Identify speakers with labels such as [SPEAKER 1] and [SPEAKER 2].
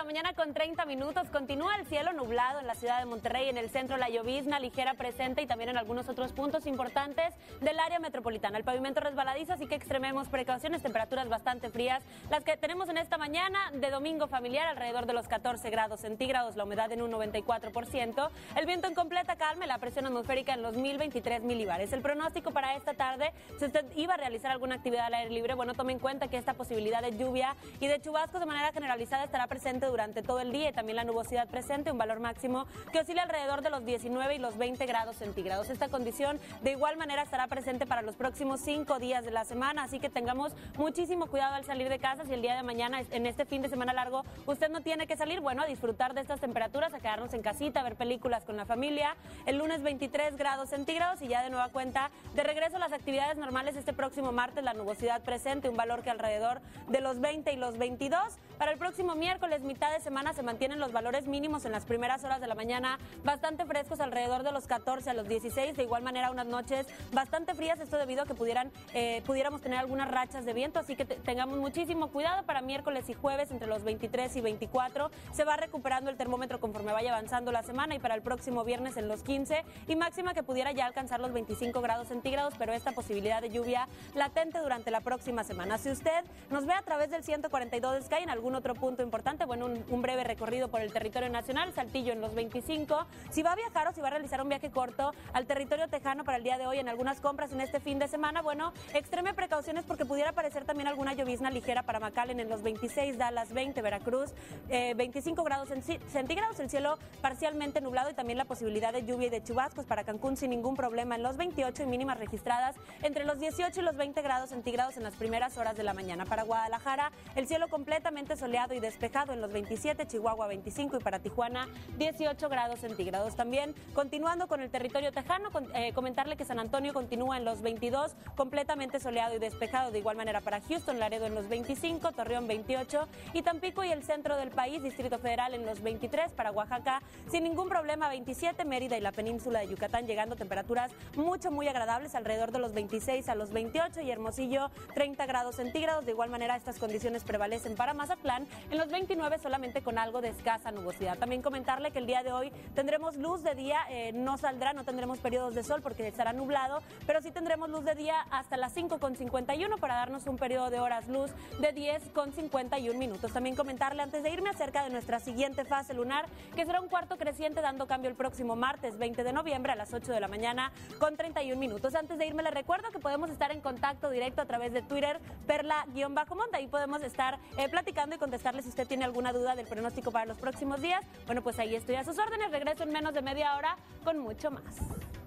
[SPEAKER 1] mañana con 30 minutos. Continúa el cielo nublado en la ciudad de Monterrey, en el centro la llovizna ligera presente y también en algunos otros puntos importantes del área metropolitana. El pavimento resbaladizo, así que extrememos precauciones, temperaturas bastante frías. Las que tenemos en esta mañana de domingo familiar, alrededor de los 14 grados centígrados, la humedad en un 94%, el viento en completa calma, la presión atmosférica en los 1023 milibares. El pronóstico para esta tarde, si usted iba a realizar alguna actividad al aire libre, bueno, tome en cuenta que esta posibilidad de lluvia y de chubascos de manera generalizada estará presente durante todo el día y también la nubosidad presente, un valor máximo que oscila alrededor de los 19 y los 20 grados centígrados. Esta condición de igual manera estará presente para los próximos 5 días de la semana, así que tengamos muchísimo cuidado al salir de casa. Si el día de mañana, en este fin de semana largo, usted no tiene que salir, bueno, a disfrutar de estas temperaturas, a quedarnos en casita, a ver películas con la familia. El lunes 23 grados centígrados y ya de nueva cuenta de regreso a las actividades normales este próximo martes, la nubosidad presente, un valor que alrededor de los 20 y los 22. Para el próximo miércoles, mitad de semana, se mantienen los valores mínimos en las primeras horas de la mañana bastante frescos, alrededor de los 14 a los 16. De igual manera, unas noches bastante frías, esto debido a que pudiéramos tener algunas rachas de viento, así que tengamos muchísimo cuidado. Para miércoles y jueves, entre los 23 y 24, se va recuperando el termómetro conforme vaya avanzando la semana, y para el próximo viernes en los 15 y máxima que pudiera ya alcanzar los 25 grados centígrados, pero esta posibilidad de lluvia latente durante la próxima semana. Si usted nos ve a través del 142 de Sky en algún otro punto importante, bueno, un breve recorrido por el territorio nacional, Saltillo en los 25. Si va a viajar o si va a realizar un viaje corto al territorio tejano para el día de hoy en algunas compras en este fin de semana, bueno, extreme precauciones porque pudiera aparecer también alguna llovizna ligera para McAllen en los 26, Dallas 20, Veracruz 25 grados centígrados, el cielo parcialmente nublado y también la posibilidad de lluvia y de chubascos para Cancún sin ningún problema en los 28 y mínimas registradas entre los 18 y los 20 grados centígrados en las primeras horas de la mañana. Para Guadalajara, el cielo completamente soleado y despejado en los 27, Chihuahua 25 y para Tijuana 18 grados centígrados. También continuando con el territorio tejano, comentarle que San Antonio continúa en los 22, completamente soleado y despejado. De igual manera para Houston, Laredo en los 25, Torreón 28 y Tampico y el centro del país, Distrito Federal en los 23. Para Oaxaca sin ningún problema 27, Mérida y la península de Yucatán llegando temperaturas muy agradables alrededor de los 26 a los 28 y Hermosillo 30 grados centígrados. De igual manera estas condiciones prevalecen para Mazatlán en los 29 solamente con algo de escasa nubosidad. También comentarle que el día de hoy tendremos luz de día, no tendremos periodos de sol porque estará nublado, pero sí tendremos luz de día hasta las 5:51 para darnos un periodo de horas luz de 10:51 minutos. También comentarle antes de irme acerca de nuestra siguiente fase lunar, que será un cuarto creciente dando cambio el próximo martes 20 de noviembre a las 8 de la mañana con 31 minutos. Antes de irme les recuerdo que podemos estar en contacto directo a través de Twitter, Perla_Monta, ahí podemos estar platicando y contestarle si usted tiene alguna duda del pronóstico para los próximos días. Bueno, pues ahí estoy a sus órdenes, regreso en menos de media hora con mucho más.